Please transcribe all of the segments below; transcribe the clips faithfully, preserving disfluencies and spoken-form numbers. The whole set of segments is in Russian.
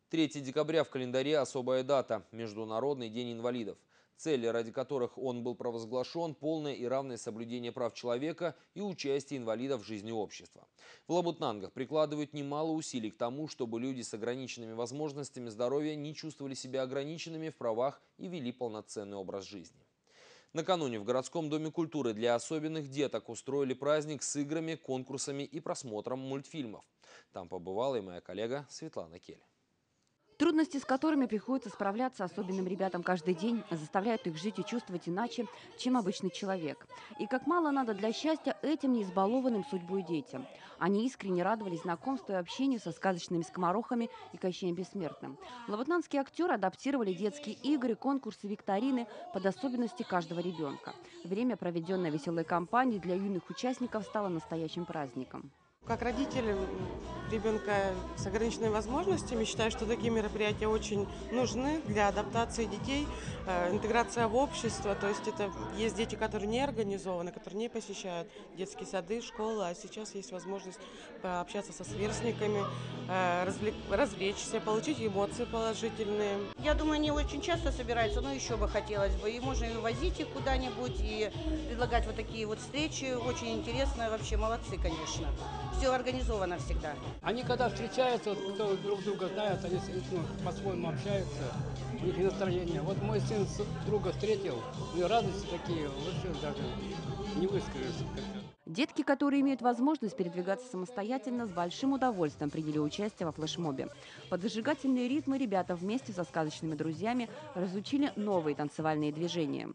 третье декабря в календаре особая дата – Международный день инвалидов. Цели, ради которых он был провозглашен – полное и равное соблюдение прав человека и участие инвалидов в жизни общества. В Лабутнангах прикладывают немало усилий к тому, чтобы люди с ограниченными возможностями здоровья не чувствовали себя ограниченными в правах и вели полноценный образ жизни. Накануне в городском доме культуры для особенных деток устроили праздник с играми, конкурсами и просмотром мультфильмов. Там побывала и моя коллега Светлана Кель. Трудности, с которыми приходится справляться особенным ребятам каждый день, заставляют их жить и чувствовать иначе, чем обычный человек. И как мало надо для счастья этим неизбалованным судьбой детям. Они искренне радовались знакомству и общению со сказочными скоморохами и Кощеем Бессмертным. Лабутнанские актеры адаптировали детские игры, конкурсы, викторины под особенности каждого ребенка. Время, проведенное веселой компанией, для юных участников стало настоящим праздником. Как родитель ребенка с ограниченными возможностями, считаю, что такие мероприятия очень нужны для адаптации детей, э, интеграция в общество. То есть это есть дети, которые не организованы, которые не посещают детские сады, школы, а сейчас есть возможность пообщаться со сверстниками, э, развлек, развлечься, получить эмоции положительные. Я думаю, они очень часто собираются, но еще бы хотелось бы. И можно и возить их куда-нибудь, и предлагать вот такие вот встречи. Очень интересно, вообще молодцы, конечно. Все организовано всегда. Они когда встречаются, вот, кто друг друга знает, они ну, по-своему общаются, у них настроение. Вот мой сын друга встретил, и радости такие, вообще даже не выскажешь как-то. Детки, которые имеют возможность передвигаться самостоятельно, с большим удовольствием приняли участие во флешмобе. Под зажигательные ритмы ребята вместе со сказочными друзьями разучили новые танцевальные движения.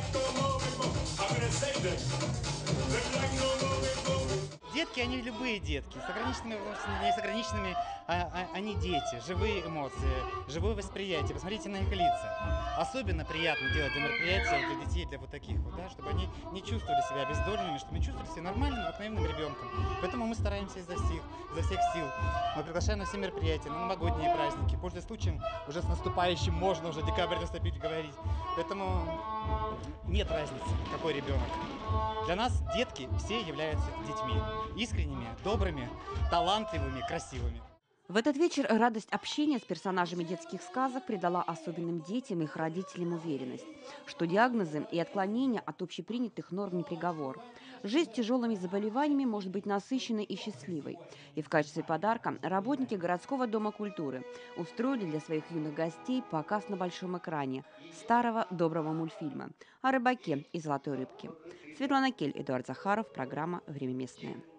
Детки, они любые детки, с ограниченными возможностями, не с ограниченными, а, а, они дети, живые эмоции, живое восприятие. Посмотрите на их лица. Особенно приятно делать мероприятия для детей, для вот таких вот, да, чтобы они не чувствовали себя обездоленными, чтобы они чувствовали себя нормальным, обыкновенным ребенком. Поэтому мы стараемся изо всех, изо всех сил. Мы приглашаем на все мероприятия, на новогодние праздники. Пользуясь случаем, уже с наступающим можно уже декабрь наступить говорить. Поэтому нет разницы, какой ребенок. Для нас детки все являются детьми. Искренними, добрыми, талантливыми, красивыми. В этот вечер радость общения с персонажами детских сказок придала особенным детям и их родителям уверенность, что диагнозы и отклонения от общепринятых норм не приговор. Жизнь с тяжелыми заболеваниями может быть насыщенной и счастливой. И в качестве подарка работники городского дома культуры устроили для своих юных гостей показ на большом экране старого доброго мультфильма о рыбаке и золотой рыбке. Светлана Кель, Эдуард Захаров, программа «Время местное».